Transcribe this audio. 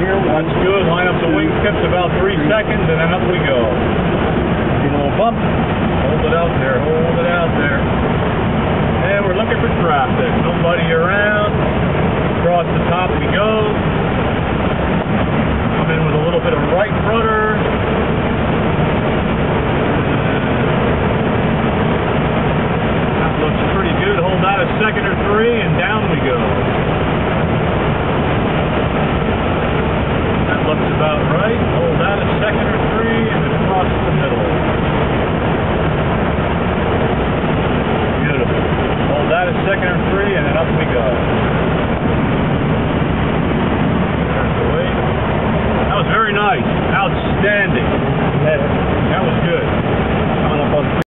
here. That's good. Line up the wingtips about 3 seconds, and then up we go. A little bump. Hold it out there. Hold it out there. And we're looking for traffic. Nobody around. Across the top we go. Come in with a little bit of right rudder. That looks pretty good. Hold that a second or three, and down we go. That looks about right. Hold that a second or three, and across the middle. Beautiful. Hold that a second or three, and then up we go. That's the way. That was very nice. Outstanding.